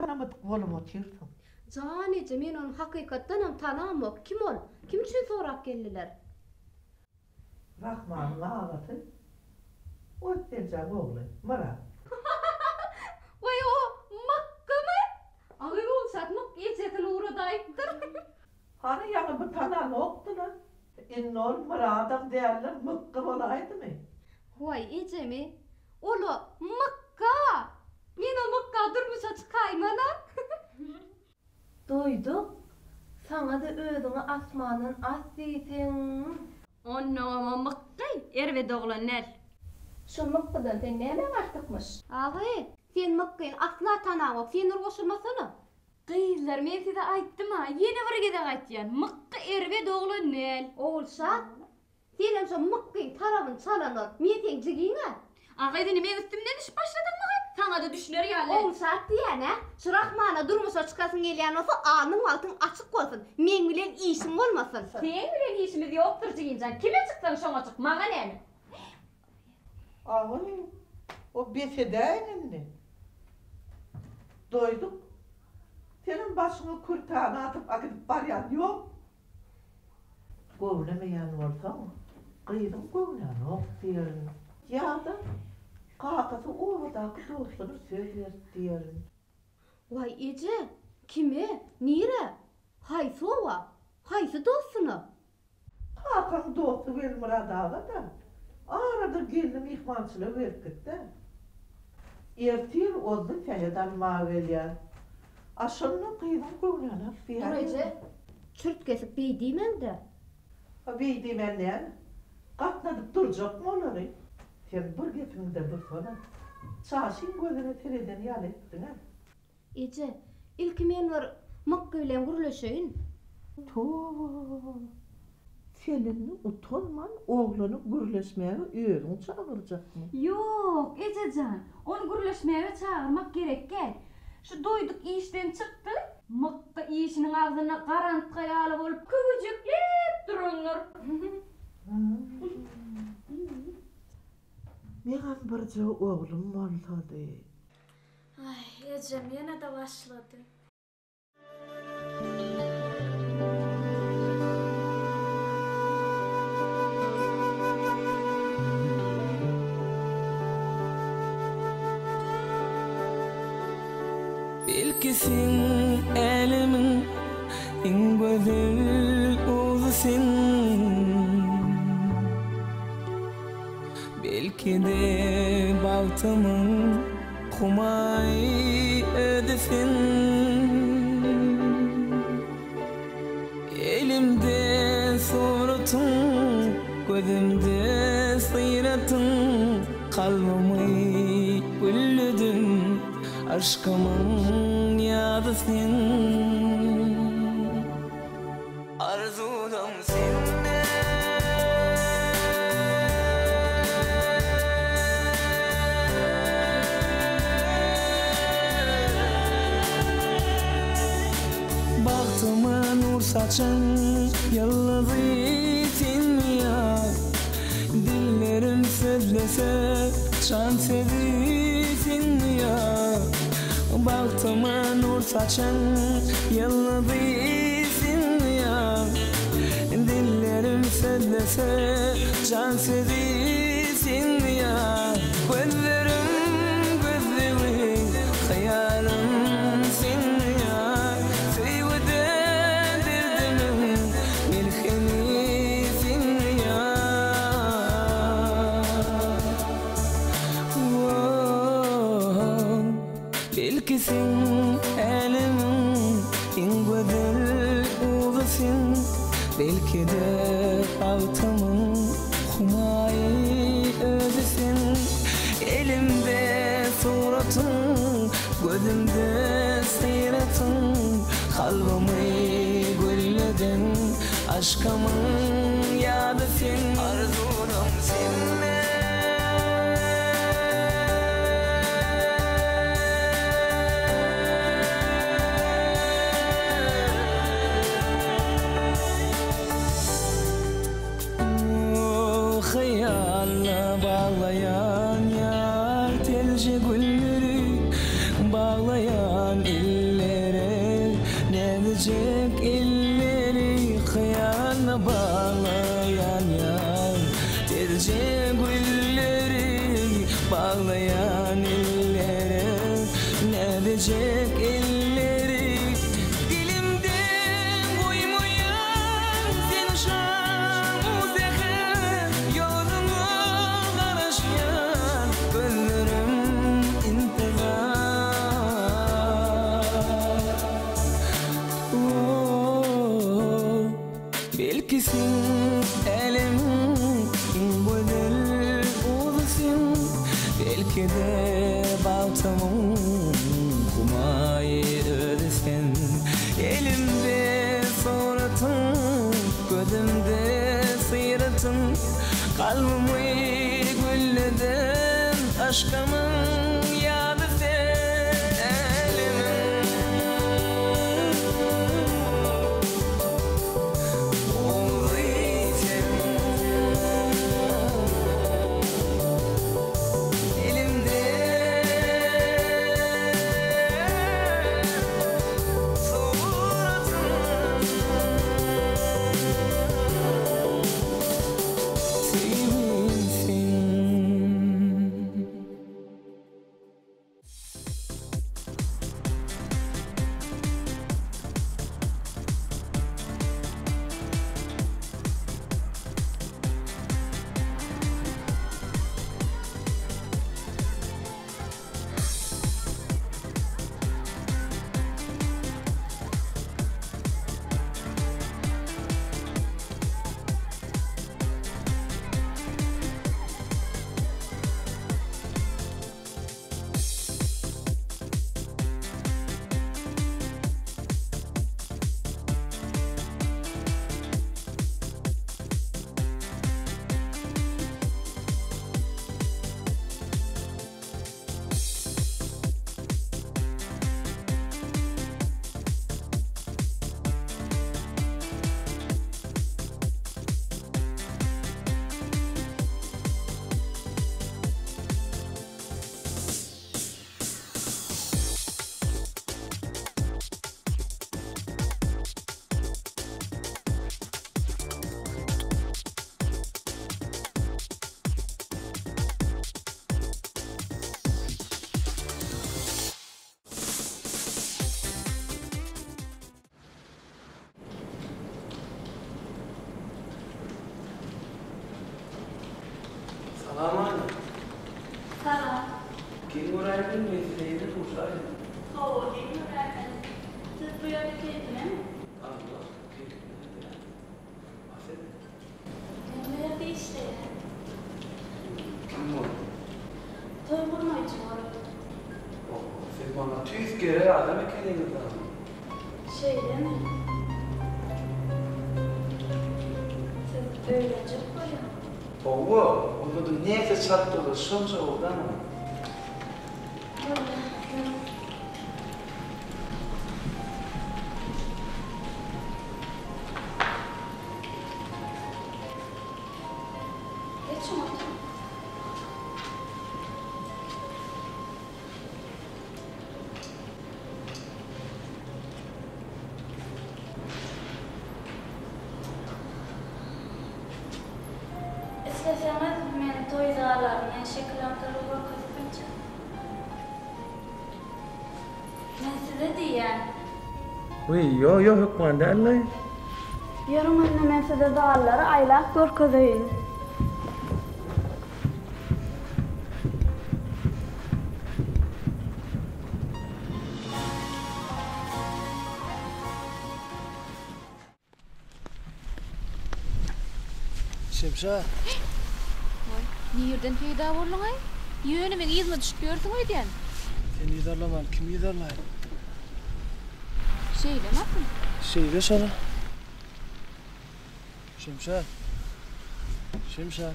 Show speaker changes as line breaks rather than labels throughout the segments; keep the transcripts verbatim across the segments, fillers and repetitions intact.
tanamadık bolup otursun.
Can ece men onu hakikattan hem tanamok. Kim ol? Kim üçün sorak geldiler?
Rahman'ın ağlatı. O dercan oğlu, Murat.
Vay o Makka mı? Ağır olsak Makka ecetin uğradayıptır.
Hani yanı bu tanan oktu lan. İnnol Murat'ın değerler mıkkı olaydı mı?
Vay ece mi? Olu Makka. Men o Makka durmuşa çıkayım lan.
Doyduk. Sana da özüňe asmanın as diýsen.
Onno Makka erwe doglan nel.
Şu mıkkıdan sen näme başlıkmış?
Ağa, sen Makka'yı asla tanamok. Sen urgoşulmasana. Kıyızlar, men size aytdım ha. Yeni bir gede aytyan. Makka erwe doglan nel. Olsa, sen hem şu Makka'yı tarabın çalanor. Men sen jigiňa. Ağa, edini men üstümden iş başladın mı? Sana da düşünür ýaly. Olsa diýene, şu Rahmana durmuşa çıkasın gelýän olsa anyň altyn açyk bolsun. Men bilen işim bolmasın. Sen bilen işimiz ýokdur jiginjan. Kime çıksan şoňa çık, maňa näme?
Ağay, o besedeyinli. Doyduk. Senin başını kurtağına atıp akıtıp baryan yok. Govnemeyen olsa mı? Kıydım govnen ok diyelim. Ya da kakası oğudaki dostunu söyler diyelim.
Vay ece, kime? Nire? Haysı ova? Haysı dostunu?
Kakan dostu vel Murat ağa da. Arada geldim ihmalçılığı verdik de. Ertir oldu fenedan mavelya. Aşınlı kıydım govnen ok diyelim.
Dur ece, çürt kesip beydiğmen de.
Ha beydim enne. Katladıp duracak mı olur? Sen bir gepinde dursana. Çaşın gözüne tereden yal ettin ha.
Ece, ilk men var Makka ile gürleşeyin.
To. Seninle utanman oğlanı gürleşmeye öğün çağıracak mı?
Yok Ececan, onu gürleşmeye çağırmak gerek gel. Şu doyduk işten çıktı, Makka işinin ağzına karanlık hayalı olup küvücükleyip durunur.
Meğen birce oğlum olsadı.
Ay Ecem yine de başladı.
Belki sen elimin en güzel oğlusun. Belki de baltamın kumay ödesin. Elimde suratın, gözümde sıratın, kalbimi güllüdün, aşkımın yadısın. Arzudum seninle. Baktıma nur saçın, yıldızı sinmiyor. Dillerim sözlese, can sevi sinmiyor. Baktıma nur saçın, yıldızı sinmiyor. Dillerim sözlese, can sevi sinmiyor. Gözlerim gözlemi, hayalım sinmiyor. Belki sen elimin en güzel oğlusun. Belki de altımın humayı özüsün. Elimde suratın, gözümde sıratın, kalbimi gülleden aşkımın yadısın. Arzudum seninle. Hayalla bağlayan yar, telce gülleri bağlayan il. sevecek elleri dilimden koymayan seni şamu zehir yolunu karışyan gözlerim intizar. Oh, belki sen elimin güzel uzasın, belki de baltamın kumayı ödesin. Elimde suratın, gözümde sıyratın, kalbimi gülleden aşkımın yadı sen elimin.
Aman.
Salam.
Kim uğrayın mesleğini uğrayın.
Oo, kim uğrayın? Siz bu yerde kendine mi?
Allah, kendine de. Affedin.
Nerede işte?
Kim o?
Toy kurmayıcı var.
Oh, sen bana tüyüz kere adam ekenin adam.
Şey değil mi? Siz öyle çok koyun.
Oğlu, onu da neyse çattığı sonca oldu ama.
Geç onu. İsteseniz men toy zallarına şekillendirip bakıp men size diyen.
Uy, yo yo hukman derler.
Yarım anne men size zalları aylak görkezeyim.
Şemşah.
Nereden peyda boldun ay? Yönüme izme düşüp görsün öýden.
Sen yidarlaman, kim yidarlay?
Şeylemezsin.
Şeyle sana. Şemşah. Şemşah.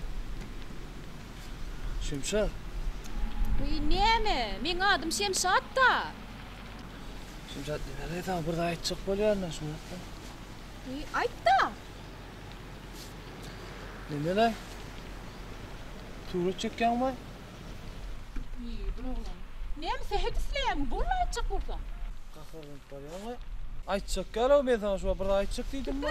Şemşah.
Uy näme? Men adım Şemşat da.
Şemşah, nereye tamam burada aytçık bolýarlar şunu.
Uy ayt da.
Ne lan? Tuğru çekken var.
Uy bulan. Näme sehet isleýän? Burla aytjak bolsa.
Kahraman bolýar. Aytçık gel men sana şu burada aytçık diýdim mi?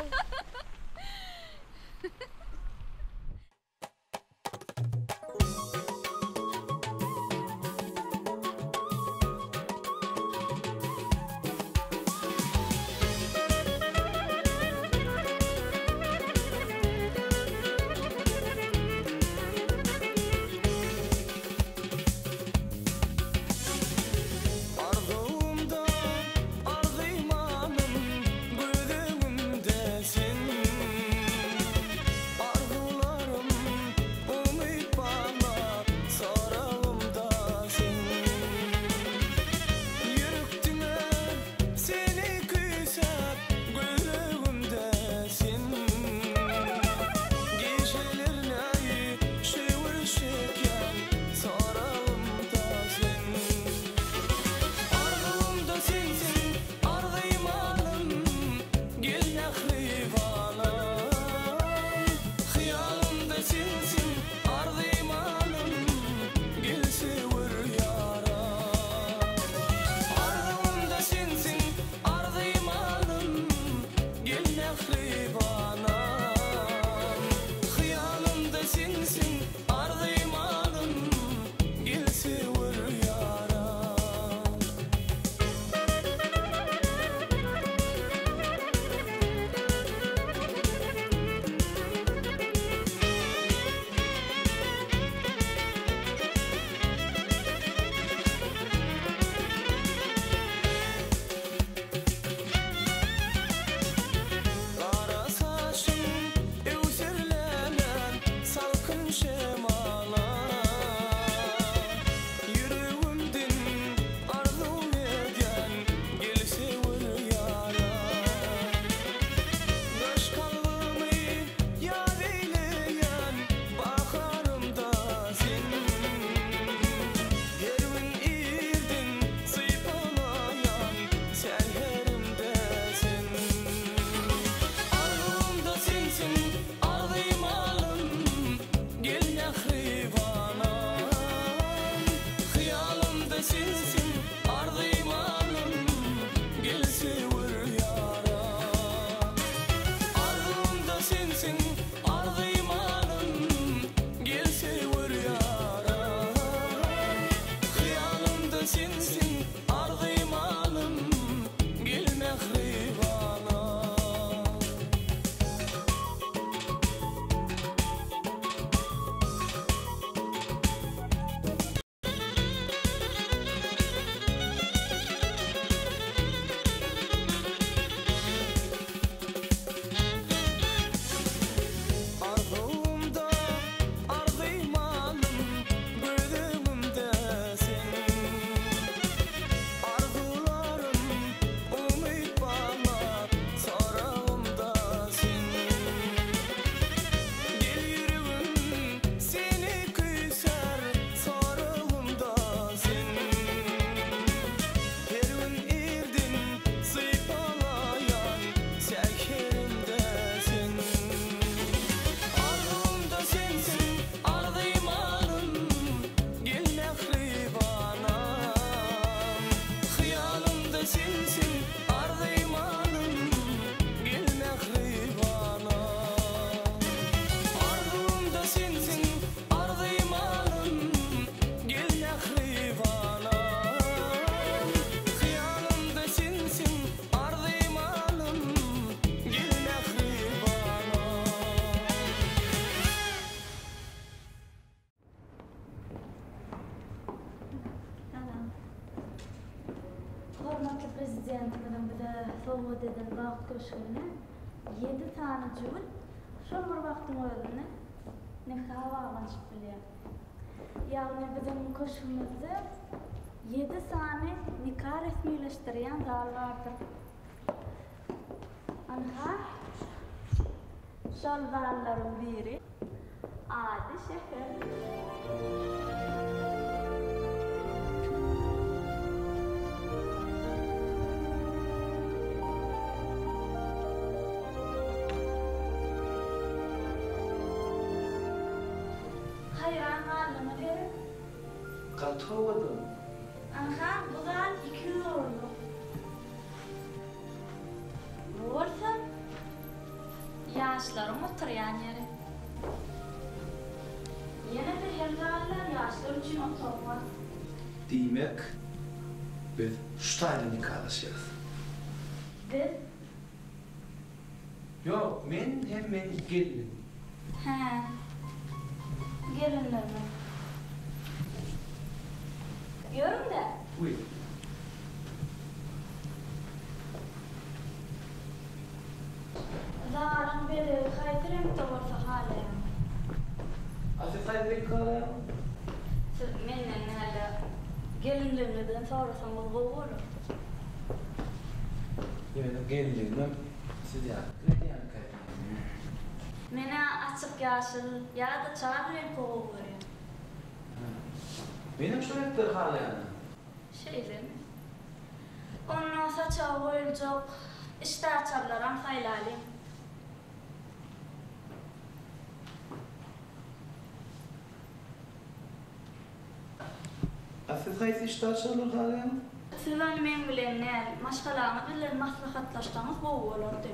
Hürmetli Prezidentimiň bize sowgat eden wagt köşküne yedi tane jüwül şol bir wagtyň özünde nikah baglanşyp bilýär. Ýagny bizim köşkümizde yedi sany nikah resmileşdirýän zal bardyr. Anha şol zallaryň biri Adi şeher. Hayran halına verin.
Kaç oldu?
Aha, bu da iki yıl oldu. Olsun. Yaşlarım oturuyan yeri. Yine bir herhalde yaşlar için oturma.
Demek biz şu tane nikahlaşacağız.
Biz?
Yok, men hem men gelinim.
He. Gelinler mi? Görün de.
Uy.
Zarın beri kaytırım da olsa hale.
Asıl kaydık kalayım.
Siz menden hala gelinlerimden sorarsan bu olur.
Benim gelinim siz ya. Kredi yani kaydık.
Mene açık yaşıl ya da çağır renk olur.
Benim şöyle kalayım.
Şeyler mi? Onun saçağı boyulacak, işte açarlar sayılalım.
Asıl kayıt işte açılır kalayım.
Siz benim bilenler, maşkalarını bilir, maslahatlaştığınız bu olurdu.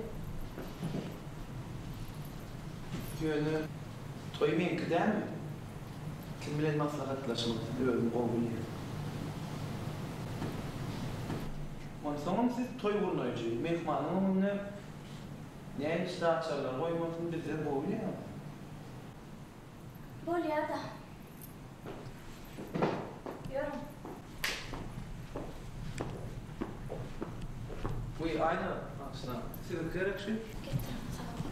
Yönü toy menki değil mi? Kim bilen maslahatlaşmak öğün oğul. Ondan siz toy vurunayıcı, mehmanın ne ne işte açarlar, koymasın bizden oğul ya.
Bol ya da. Yorum.
Bu aynı aslında. Sizin gerek şey.
Gittim, sağ ol.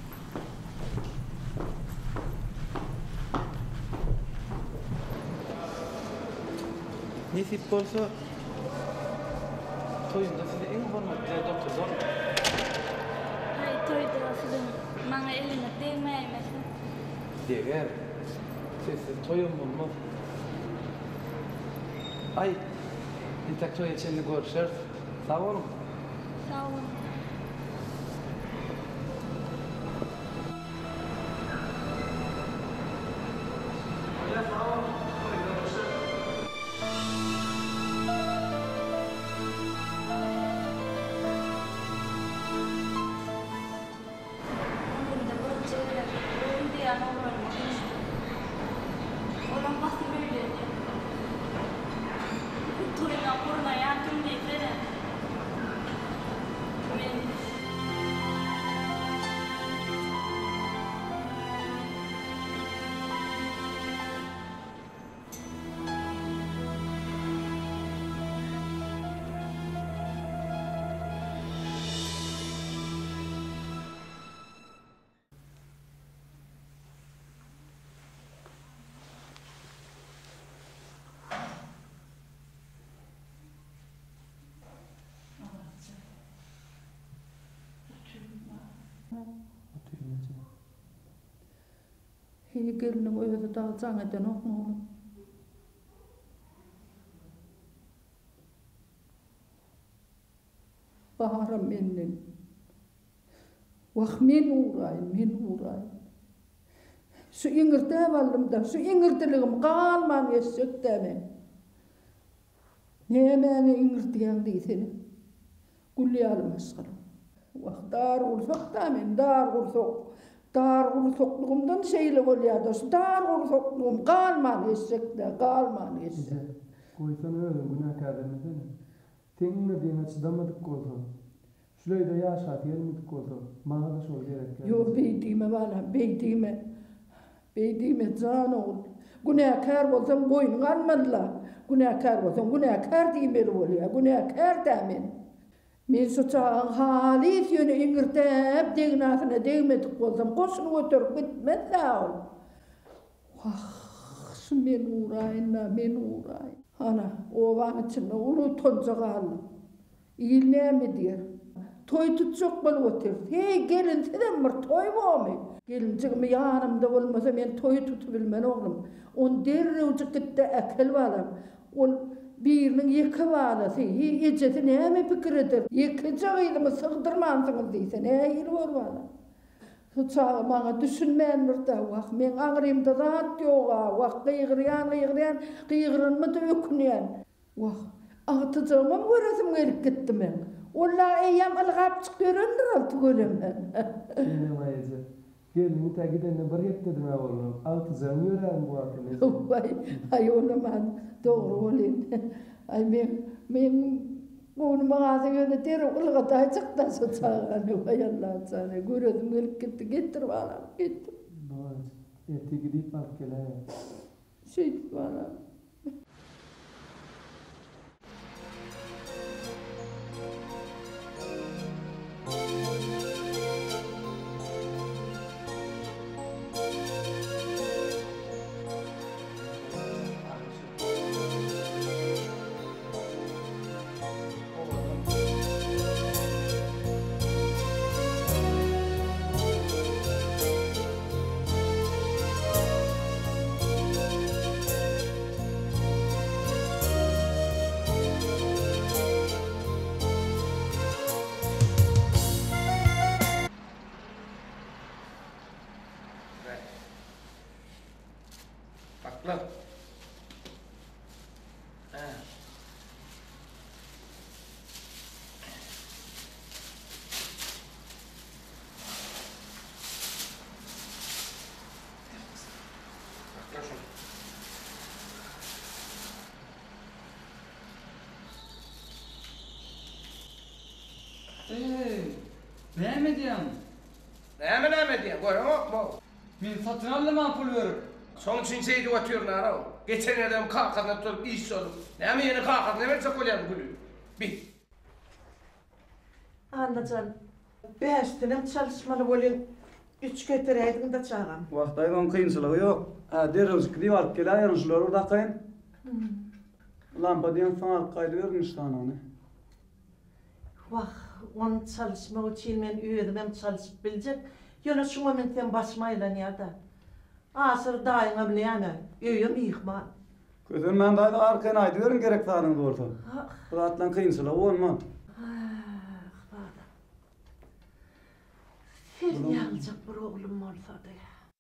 Nasip olsa toyunda size en hürmetli doktor var.
Hay toyda sizin bana eline değmeymesin.
Diğer siz toyun mu? Ay, bir tek toy için görüşürüz. Sağ olun.
Sağ olun.
Hini gelinin özü daha can eden oknolu. Baharım menden. Vah men uğrayın, men uğrayın. Şu ingirte valdım da, şu ingirteliğim kalman geçecek de men. Ne beni ingirtiyen deysene. Gülleyalım aşkına. Vah dar ursak da men, dar ursak. Dar ursokluğumdan şeyle bolýardy. Dar ursokluğum galman eşekde, galman eşek.
Koysan öyle günahkar demesene. Seninle diyene çıdamadık olsa. Şöyle de yaşat gelmedik olsa. Bana da şol gerek.
Yo beydiğime valla, beydiğime. Beydiğime can oğul.
Günahkar bolsam boynun almadılar. Günahkar bolsam günahkar diýmeli bolýar. Günahkar dämen. Men şu çağın halis ýöne iňirtep degnasyna degmedik bolsam goşuny göterip gitmez ol. Wah, şu men uraýna, men uraýn. Ana, owaň içinde uly tonjagaly. İlnäme diýer. Toy tutjak bolup otur. Hey gelin sen bir toy bolmy? Gelincigimi ýanymda bolmasa men toy tutup bilmen oglum. On derrewjik gitdi akel balam. Ol birinin iki balası, ejeti näme pikiridir? İki jagylymy sygdyrmansyňyz diýsen, äýil bol bala. Şu çağı maňa düşünmän bir da wagt men aňrymda zat ýoga, wagt gyýgyrýan, gyýgyrýan, gyýgyrynmady ökünýän. Wagt agytyjagym göresim gelip gitdi men. Ola eýam algapçyk göründir alty gölemden.
Ene maýaja. Gelini tagidene bir ýetdi me bolýar. Agytyjagym ýören bu akly.
Vay, ay olaman dogry bolýan. Ay men men bunu mağaza yönetir, ılgıda açıkta saçağını, vay Allah sana, göredim gelip gitti, getir bana, getir.
Bak, eti gidip bak gele.
Şey bana.
Bakla. Ha. Bakla şunu.
Eee, näme diýen?
Näme näme diýen? Görüňokmy?
Men satyn aldyman pul berip.
Soň üçin seýdi oturnar o. Geçen adam kalkadan tutup iş sorup. Näme ýene kalkadan näme çakolýar bu gülü? Bi.
Andacan, beştinem çalışmaly bolýan. Üç götereýdiň da çağam.
Wagtaýdan kynçylygy ýok. Ha, derewski alyp gelýär, şular urda kyn. Lampa diýen soň gaýdy bermişler onu.
Vah, onu çalışmak için men öýdüm çalışyp biljek. Ýöne şu momentten başmaýlan da. Asır daýyňa bilýän, öýüm ýykman.
Gözün men daýda arkaň aýdy berin gerek taryň bolsa. Bu atlan kynçylygy bolma.
Sen ýaljak bir oglum bolsa-da.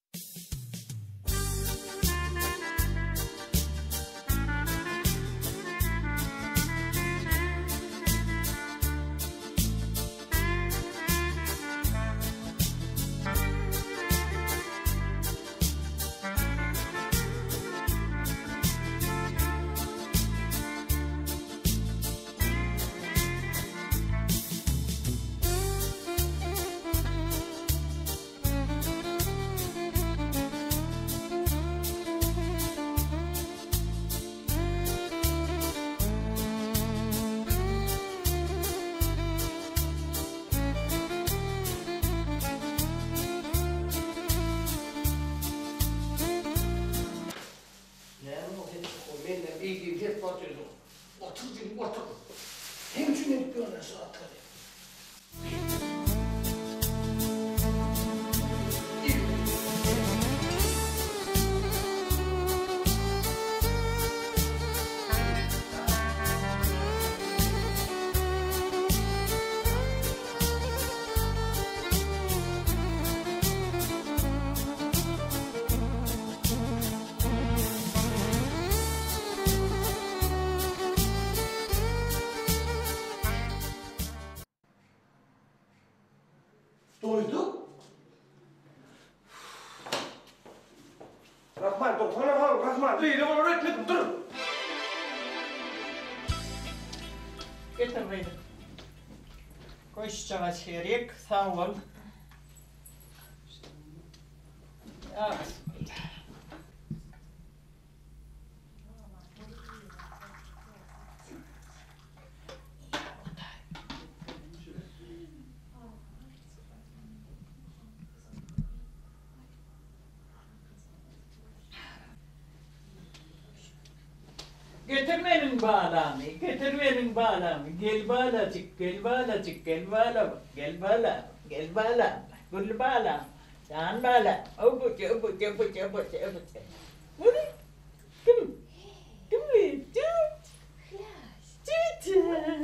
Doydu. Rahman, doktora al, Rahman. Değil, onu öğretmedim, dur.
Getir beni. Koşacağa çeyrek, sağ ol. Ya, bismillah.
verin bağlamı, getir verin bağlamı. Gel bağlacık, gel bağlacık, gel bağla, gel bağla, gel bağla, gül bağla. Can bağla. Obuç, obuç, obuç, obuç, obuç. Bu ne? Kim? Kim mi? Tut. Tut.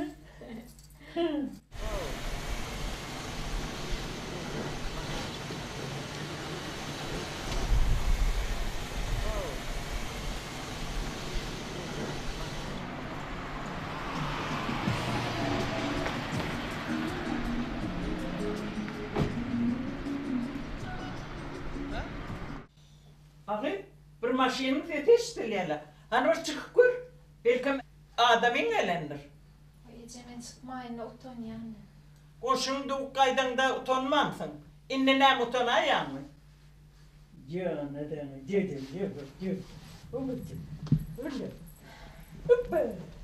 Ağay, bir maşinin yetiştirdiler. Hani o çıkıp gör. Belki adamın elendir.
Ecemen çıkmayın utan yani.
Koşun da kaydan da utanmamsın. İnne ne utanayan mı? Canım, canım, canım, canım, canım. Babacım, öyle. Hoppa.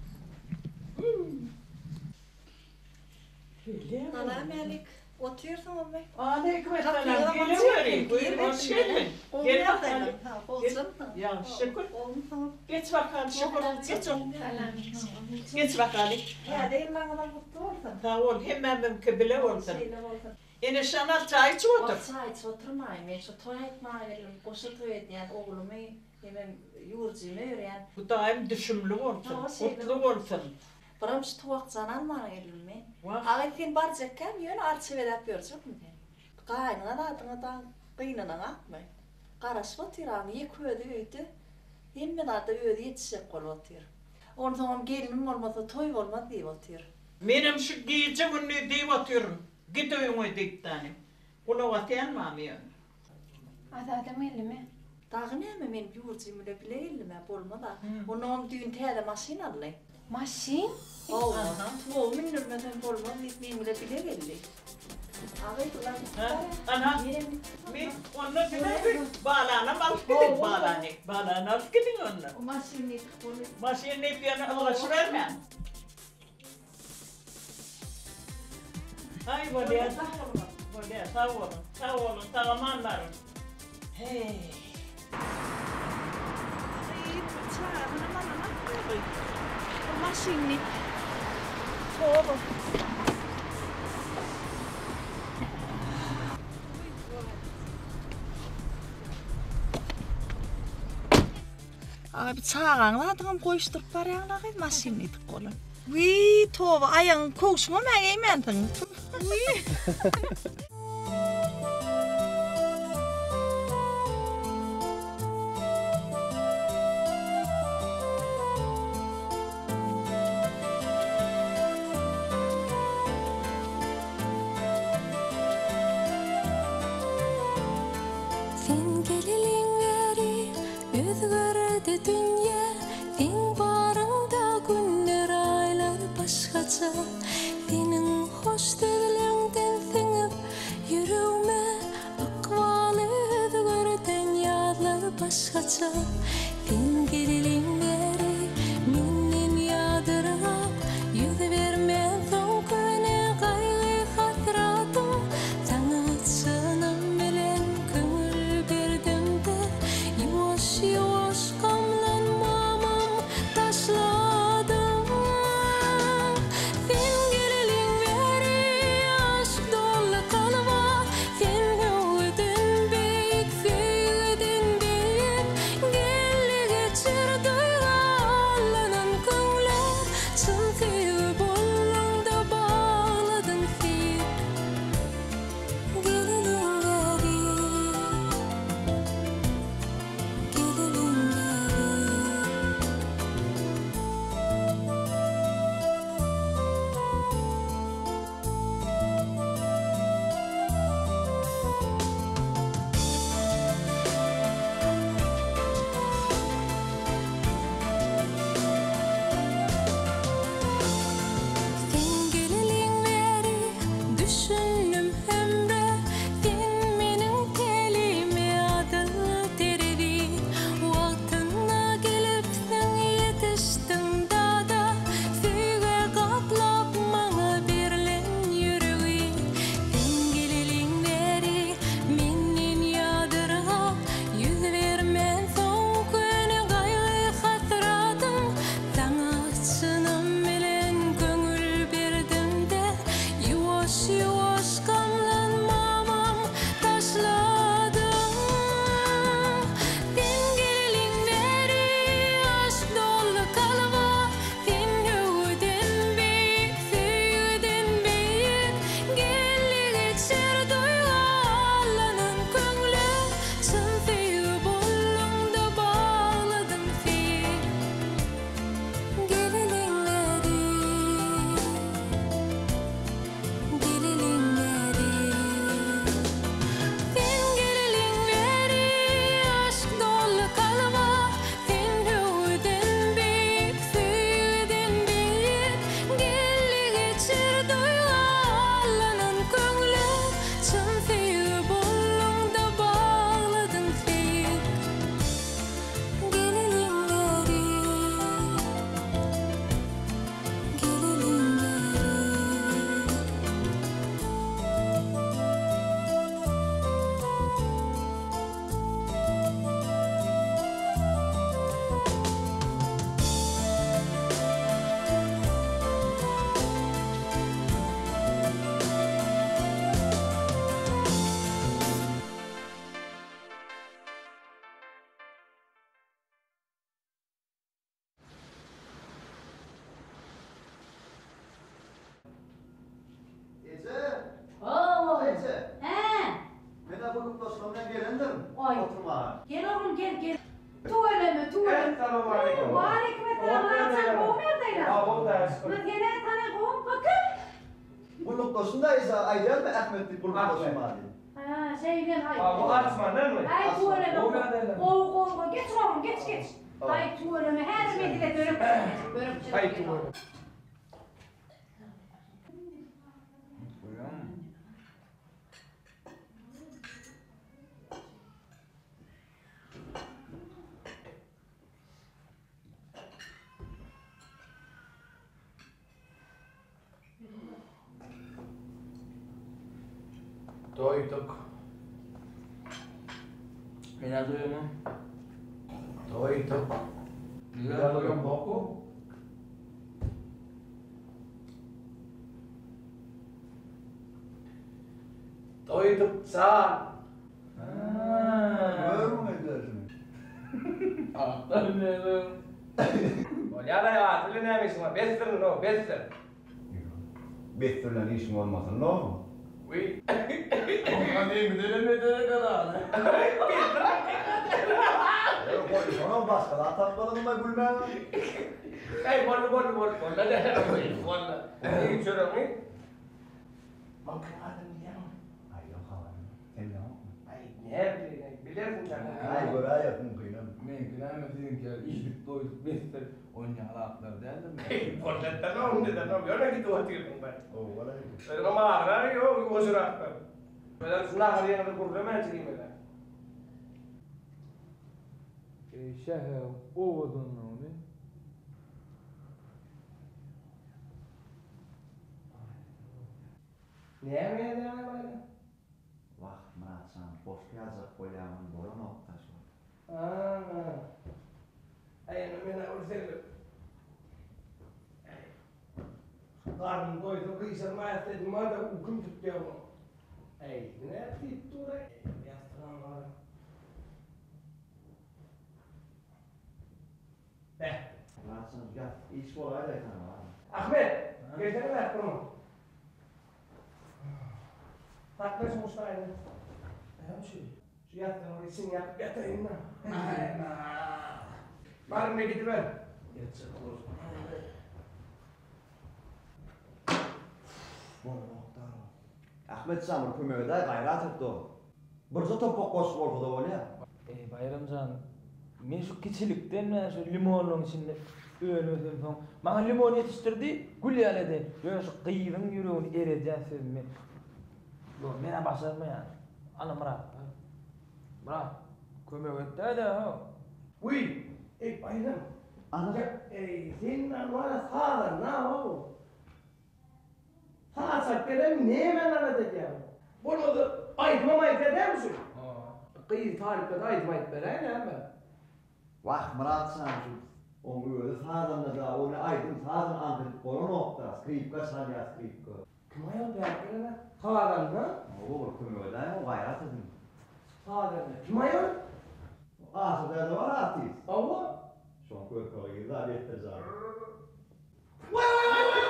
Nana Melik, oturuyorsun mu?
Aleyküm selam. Geliyorum. Buyur, hoş geldin. Gel bakalım. Ya şükür. Geç bakalım, şükür. Geç otur. Geç bakalım.
Ya değil bana da mutlu olsun.
Sağ ol, hemen ben bile olsun. Yine şanal çay içip otur.
Çay içip oturmayayım. Ben şu toy ekmeği veririm. Koşu toy ediyen oğlumu hemen yurcumu öğren.
Bu daim düşümlü olsun, mutlu olsun.
Buram şu tuvak canan bana gelirim ben. Ağay sen barcakken yön arçı vedap görecek mi ben? Kaynına da adına da kıynına akmay. Karası oturam, yek ödü öydü. Yemme da da ödü yetişecek kol otur. Ondan sonra gelinim olmasa toy olmaz diye otur.
Benim şu giyece günlüğü deyip otururum. Git oyunu deyip tane. Kulağı atayan mı amıyor?
Adı adam elli mi?
Dağı ne mi benim yurcumu da bile elli mi bolma da. Onun düğün teyde masin alay.
Masin?
Oo, tuğum minirmeden bolma benim bile bile elli. Ağay ulan.
Ana, mi onu bile bağlana mal gidin bağlana. Bağlana al gidin onu.
O masinni bunu.
Masinni bir yana ulaşıverme. Ay böyle, böyle sağ olun, sağ olun, sağlamanlarım. Hey.
Ay bıçağı, bana bana bana koy. O masinni. Tuğum. Abi çağanla adam koşturup barayanla kız masinni tıkolun. Wii tova ayang koşma ben eğmentin. Wii.
Sen gelilin veri özgürdü dünya. Sen barında günler aylar başkaca. Senin hoş dilinden singip yüreğime akvalı özgürden yadlar başkaca. Sen gelilin veri minnin yadırgap yüz vermezsen köne kaygı hatıratım. Sana çınım bilen kömür verdim de yavaş yavaş kamlanmamam taşladım. Sen gelilin veri aşk dolu kalma. Sen göğüdün büyük, sevgiden büyük. Gelli geçirdi duyalanan köngülü sınfığı bollungda bağladın fik Gelilinleri
Oo.
Ece.
He.
Mena bulup dostlarımdan gelendim.
Oy.
Oturma.
Gel oğlum gel gel. Tuvaleme tuvaleme.
Evet, selamun aleyküm.
Ve aleyküm selam. Sen kovum neredeydi?
Ha, buradayız.
Biz gene sana kovum bakın.
Bulup dostundayız. Aydel mi Ahmet'li bulup dostum abi?
Ha şeyden hay.
Ha, bu Asman değil mi?
Hay tuvaleme.
O kadar.
Kov kov kov. Geç oğlum geç geç. Hay tuvaleme her medile dönüp dönüp
Hay tuvaleme. Doyduk. Mina duyuyor mu? Doyduk. Güzel duyuyor boku. Doyduk sağ.
Görür mü gözünü?
Anladım. Ya da ya, söyle ne misin? Bestir no, bestir.
Bestirlen işin olmasın ne olur?
Oui.
Ondan değil mi? Dele mi dele kadar? Ona başka da atatmadım mı gülmem?
Hey, bol bol bol bol. Ne de bol. İyi çoruk mu? Bakın adam ya.
Ay yok hava. Sen ne yapma?
Ay ne bilirsin sen.
Ay göre ayakın kıyınım.
Men kınaymı sizin ki işlik doyduk bestir oynayan alaklar derdim.
Hey, porletten o ne de no, yana git o tirdim ben.
O valla.
Pero no más, ¿verdad? Yo voy a cerrar. Pero es una jardiana de problema, chiqui, ¿verdad?
Şehir ovadın onu.
Ne mi ne mi böyle?
Vah Murat sen boş yazık koyamın boru noktası.
Aa. Ay, no me la olsaydı. Karnım doydu, kıyısırma istedim, hadi ukum tutuyor. Ay, ne tuttu da? Yastığım var. Eh.
Murat sen gel, iş kolay da sana.
Ahmet, geçene ver kurumu. Takmış Mustafa'yı. Ne şey? Şu yastığın isim yapıp yatayım da. Aynen. Var mı gidiver? Yatacak olur.
Ahmet Samur kömöğüde gayrat etti o. Burcu topuk koşu oldu da öyle.
Ey Bayramcan, men şu kiçilikten men şu limonun içinde öylödüm soň. Maňa limon yetiştirdi, gül ýalady. Ýöne şu gyýyň ýüregini eredýänsiz men. Yo, mene başarma ýa. Ana Murat. Murat, kömek etdi de.
Uy, ey Bayram.
Ana.
Ey, senin anlara sağlar, ne o? Sağ saklarım ne hemen anlatacağım? Bunu da aytmama eder misin? Kıyı tarifte de aytma etmere ne hemen?
Vah Murat sen şu onu öyle sağdan da onu aydın sağdan andık konu nokta. Skripka salya skripka.
Kim ayol belki ne? Sağdan mı?
O kömöğüde o gayrat edin.
Sağdan mı? Kim ayol?
Asıda da var artist.
Ava?
Şu an köy köy da yeter zaten.
Vay vay vay vay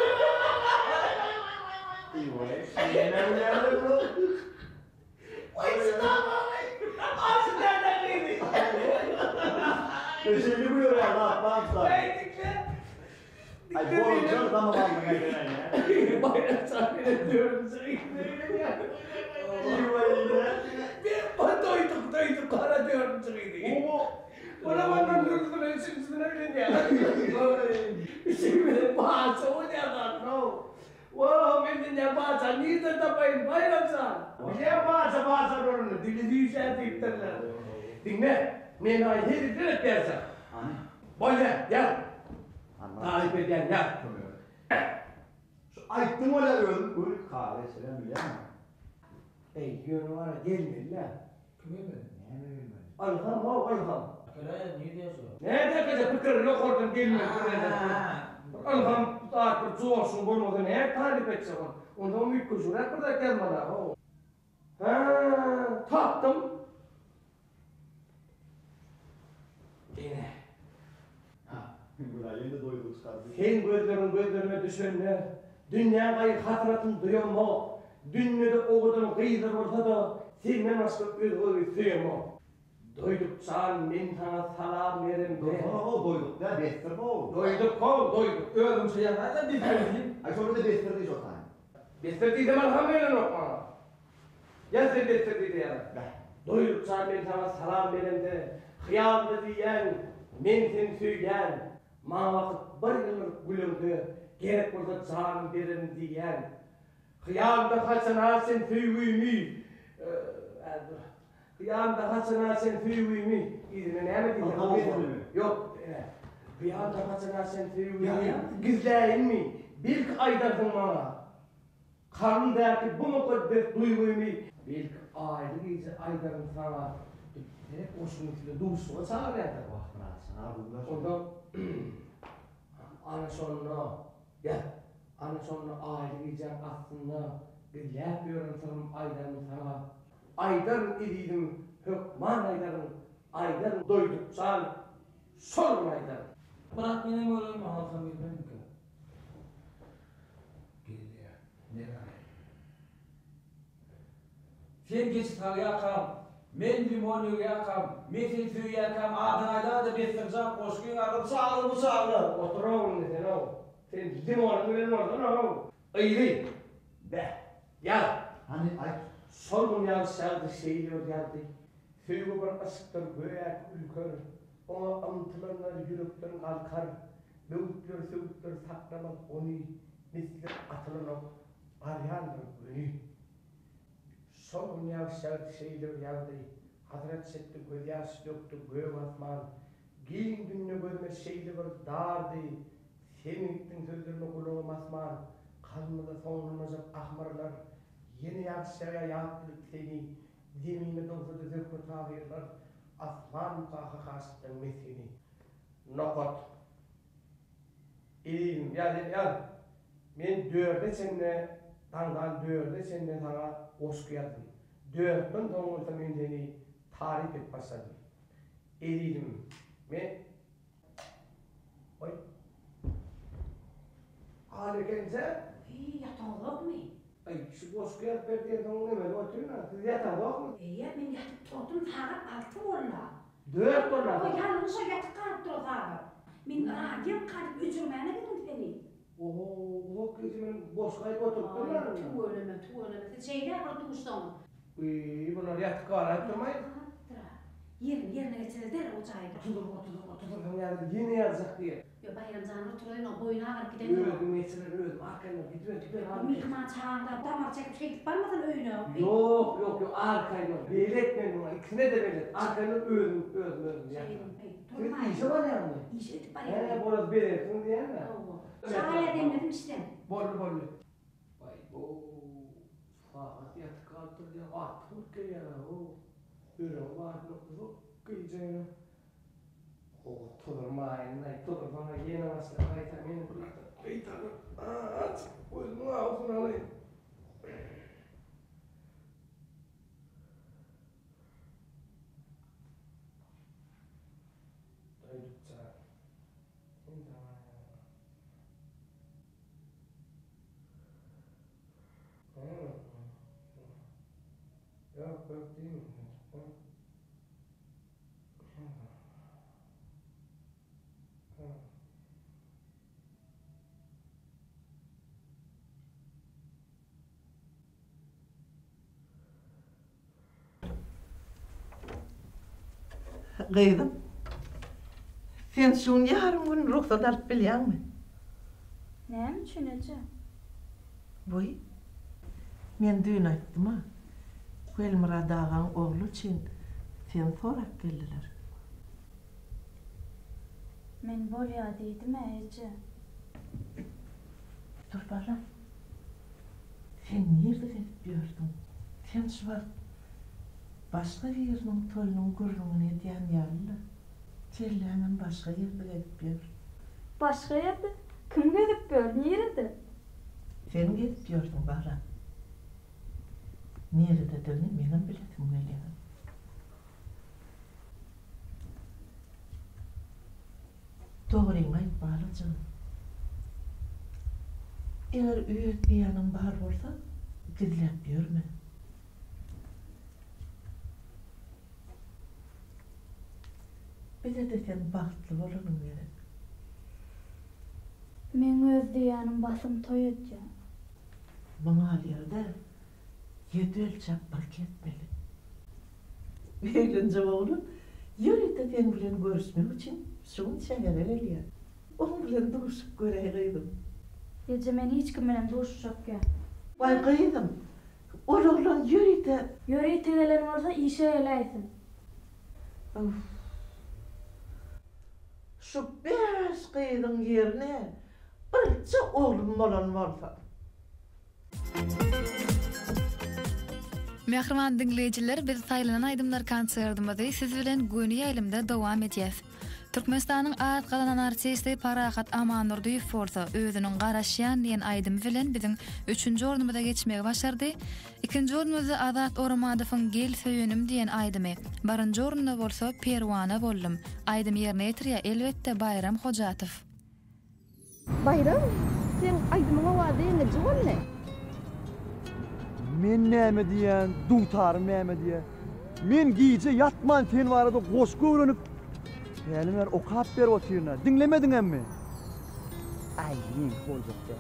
vay! Yine geldi bu.
Vay sınav vay! Ağzı nereden neydi?
Teşekkür buyur ya, ne yapmamsa.
Neydik
Ay bu olacak zaman almaya gelen ya.
Bayram tahmin ediyorum seni.
İyi vay yine.
Ben doyduk doyduk kara diyorum seni. Bana bana durdun için sinirlen ya. Şimdi bahçe o ne adam no. Wow, men ne bahasa ni de tapayin bayramsa. Ne bahasa bahasa dorunu dili düşer dipterler. Dinle, men ay hedi direkt derse. Bolle, gel. Tarif eden gel.
Şu ayıttın öyle öldüm. Böyle kahve selam biliyor musun?
Ey yönü var gelmedi lan.
Kime mi?
Ne mi bilmem.
Alham o alham.
Kıraya ne diyorsun?
Ne de kaça fikir yok oradan gelmedi. Alham taat bir çoğuşun bulmadı ne tarif etse var. Ondan büyük kuşurak burada gelmedi. Ha, tattım. Yine.
Buraya yeni doyduk çıkardı.
Sen gözlerin gözlerime düşenler, dünya gayı hatratın duyamma, dünyada oğudun kıyıdır ortada, senden başka öz oyu suyamma. Doyduk çağın men sana salam verim de.
Oo doyduk ya bestir bu.
Doyduk kol doyduk, öldüm şeyler da bitirdim.
Ay sonra da bestirdi çok tane.
Bestirdi de merhametle okma. Ya sen bestirdi de ya. Doyduk çağın men sana salam verim de, hıyaldı diyen, men sen söygen. Ma vakit bir yıllık gülümdü, gerek burada canım verin diyen. Kıyamda kaçana sen tüyüyümü, kıyamda kaçana sen tüyüyümü. İzine ne mi diyeceğim? Yok, kıyamda kaçana sen tüyüyümü, gizleyin mi? Bilk aydarsın bana. Karnındaki bu mukaddes duyguyumu, bilk aylık iyice aydarın sana. Hep hoşun içinde duysuğa çağır ya da bak. Ondan ana sonra ya ana sonra aile gideceğim aslında bir yapıyorum sanırım aydarım sana aydarım idiydim hükman aydarım aydarım doyduk sen sorun aydarım.
Bırak benim oğlum alsam bilmem ki.
Geliyor ne var?
Sen geç sağ yakam. Men limonu yakam, metin suyu yakam, adayla da bestireceğim, koşkuyun adam sağlı bu sağlı.
Oturun sen o. Sen limonu verin orada o. Eğri. Be. Gel.
Hani ay.
Sorgun ya sağdı şeyliyor geldi. Suyu bir ısıktır göğek ülkör. Ona amtılanlar yürekten kalkar. Büyükler süvükler saklamak onu. Misli atılanok. Aryandır bunu. Son yavşak şeyler geldi, Hazret Setti göz yaş döktü göğe basman, giyin dünne gözüme şeyli bir dardı, senin gittin sözlerine kulağı basman, kalmada sonlanacak ahmarlar, yeni yavşaya yaktılık seni, zemine dolsadı zökme tahirler, aslan kahı kaşıktın mesini. Nokot. İyiyim, yani ya, men dörde seninle, tangan dörde seninle sana oşkuyadım. Dörtten doğumda men seni tarif et başladım. Eriydim. Men... Oy. Ağrı kendisi?
İyi, yatağı yok mu?
Ay, şu oşkuyat verdiğin doğum demedi, oturun ha. Siz yatağı yok mu?
İyi, ben yatıp turdum, saat altı ola.
Dört ola?
O yanlışa yatıp kalıp dur saat. Men radiyem kalıp üzülmeyene dedim seni.
Oho, o kızımın boşkayıp oturttun mu?
Ay, tu öleme, tu öleme. Şeyler var duştan.
Uy, bunlar yatık ağrayıp durmayın.
Yerin yerine geçirildi o çayda.
Otur, otur, otur, yani yine yazacak diye.
Yo bayram zanı oturuyor, o boyuna ağır gidelim.
Öldüm, geçirir, öldüm, arkayla gidiyor, gidiyor, ağır.
Mihman çağında damar çekip şey gidip barmadın öyle.
Yok, yok, yok, arkayla. Belirtmedim ona, ikisine de belirt. Arkayla öldüm, öldüm, öldüm. Senin işe var yani.
İşe gidip
He,
barmadın.
burası belirtin diyen mi?
Çağla demedim işte.
Bollu, bollu. Vay, ooo. Fakat yatık altır ya, atlık ya, ooo. Ürün var, yok, kıyacağına. O tutulmayın, ay tutulmana yeni başla, kaytan beni bıraktı. Kaytanım, aç, gözümün ağzını alayım. Doydukça, şimdi ama ya. Yok, yok değil mi?
Kızım, sen şun yarın gün ruhsat alıp bilyen mi?
Ne mi düşüneceğim?
Boy, men düğün aytdım ha. Gelmurad ağaň oğlu için sen sorak geldiler.
Men bolýa diýdim eje.
Dur balam. Sen nerede gelip gördün? Sen şu var. Başka yerinin toyunun gurrunu ediyen yerli. Çelleğinin başka yerde gelip gör.
Başka yerde? Kim gelip gör? Nerede?
Sen gelip gördün balam. Nerede dönüm benim biletim geliyor. Doğruyum ayıp bağlayacağım. Eğer üyet diyanın var olsa, gizlep görme. Bize de sen baktlı olalım gerek.
Men öz diyanım basım toy edeceğim.
Bana alıyordar, yedi ölçek bak etmeli. Eğlence oğlum, yürü de sen bilen görüşmek için şunun şehre geliyor. Onun bilen duruşup göreydim.
Gece men hiç kim bilen duruşacak ya.
Vay kıydım, oğlan yürü de.
Yürü de gelen olsa işe eleysin.
Of. Şu beş kıydın yerine birçe oğlum olan varsa.
Mehriman dinleyijiler, biz saýlanan aýdymlar konsertymyzy siz bilen göni ýaýlymda dowam edýäs. Türkmenistanyň at galanan artisti Parahat Amanurdiýew bolsa özüniň garaşýan diýen aýdymy bilen biziň üçünji ornumyza geçmegi başardy. İkinji ornumyzy Azat Ormadowyň Gel söýenim diýen aýdymy. Barynjy ornumda bolsa Perwana boldum. Aýdym ýerine ýetirýär elbetde Bayram Hojatow.
Bayram, sen aýdymyň owazy eňirji bolle.
Men näme diýen, duýtarym näme diýen. Men giýje ýatman sen barada goşgy öwrenip Eliler okap berip oturýarlar. Dinlemedin emmi? Ay, men boljak.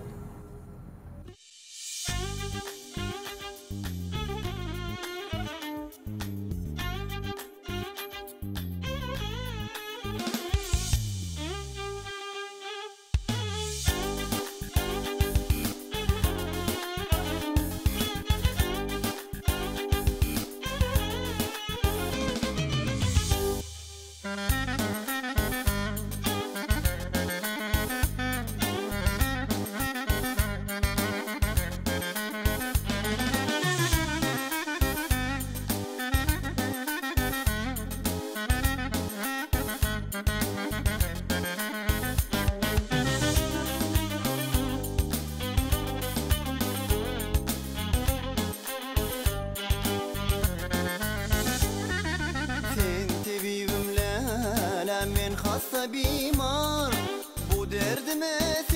Bimar bu derdime